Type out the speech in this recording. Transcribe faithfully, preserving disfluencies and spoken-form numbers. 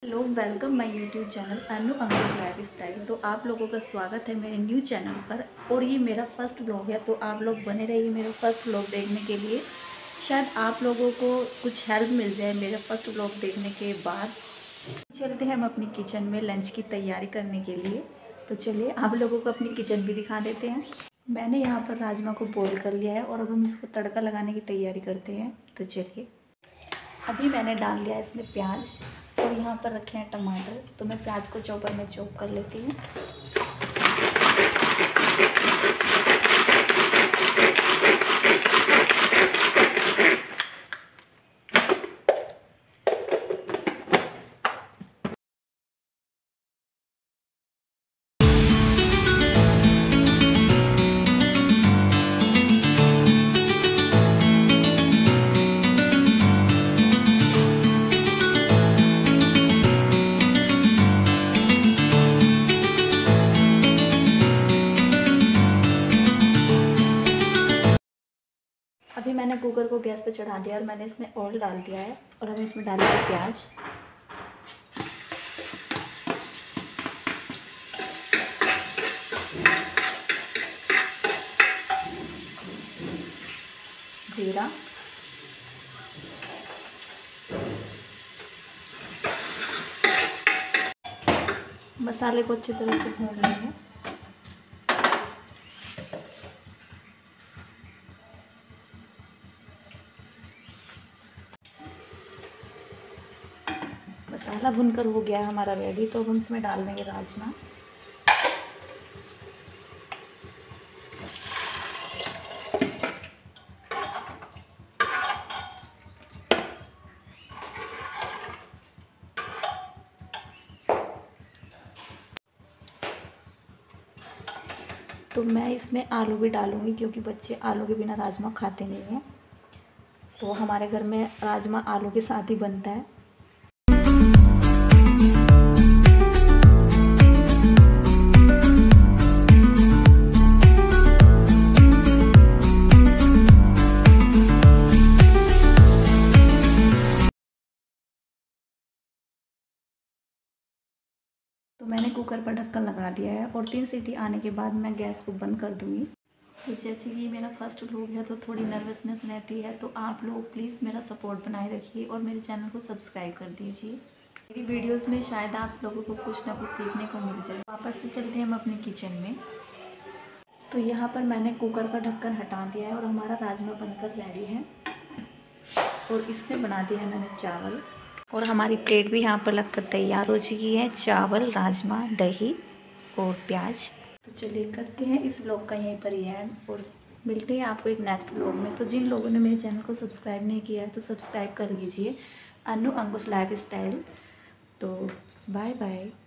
Hello, welcome my YouTube channel Anu Ankush life style. तो आप लोगों का स्वागत है मेरे न्यू चैनल पर और ये मेरा फर्स्ट ब्लॉग है। तो आप लोग बने रहिए मेरे फर्स्ट ब्लॉग देखने के लिए। शायद आप लोगों को कुछ हेल्प मिल जाए मेरे फर्स्ट ब्लॉग देखने के बाद। चलते हैं हम अपनी किचन में लंच की तैयारी करने के लिए। तो चलिए आप लोगों को अपनी किचन भी दिखा देते हैं। मैंने यहाँ पर राजमा को बॉईल कर लिया है और अब हम इसको तड़का लगाने की तैयारी करते हैं। तो चलिए, अभी मैंने डाल लिया है इसमें प्याज और यहाँ पर रखे हैं टमाटर। तो मैं प्याज को चॉपर में चॉप कर लेती हूँ। अभी मैंने कुकर को गैस पे चढ़ा दिया और मैंने इसमें ऑयल डाल दिया है और अब इसमें डाल दिया प्याज। जीरा, मसाले को अच्छी तरह से भून लेंगे। मसाला भुनकर हो गया है हमारा रेडी। तो अब हम इसमें डाल देंगे राजमा। तो मैं इसमें आलू भी डालूंगी क्योंकि बच्चे आलू के बिना राजमा खाते नहीं हैं। तो हमारे घर में राजमा आलू के साथ ही बनता है। तो मैंने कुकर पर ढक्कन लगा दिया है और तीन सीटी आने के बाद मैं गैस को बंद कर दूँगी। तो जैसे कि मेरा फर्स्ट व्लॉग है तो थोड़ी नर्वसनेस रहती है। तो आप लोग प्लीज़ मेरा सपोर्ट बनाए रखिए और मेरे चैनल को सब्सक्राइब कर दीजिए। मेरी वीडियोस में शायद आप लोगों को कुछ ना कुछ सीखने को मिल जाए। वापस से चलते हैं हम अपनी किचन में। तो यहाँ पर मैंने कुकर का ढक्कन हटा दिया है और हमारा राजमा बनकर रेडी है। और इसमें बना दिया है मैंने चावल और हमारी प्लेट भी यहाँ पर लगकर तैयार हो चुकी है। चावल, राजमा, दही और प्याज। तो चलिए करते हैं इस व्लॉग का यहीं पर ही एंड और मिलते हैं आपको एक नेक्स्ट व्लॉग में। तो जिन लोगों ने मेरे चैनल को सब्सक्राइब नहीं किया है तो सब्सक्राइब कर लीजिए, अनु अंकुश लाइफ स्टाइल। तो बाय बाय।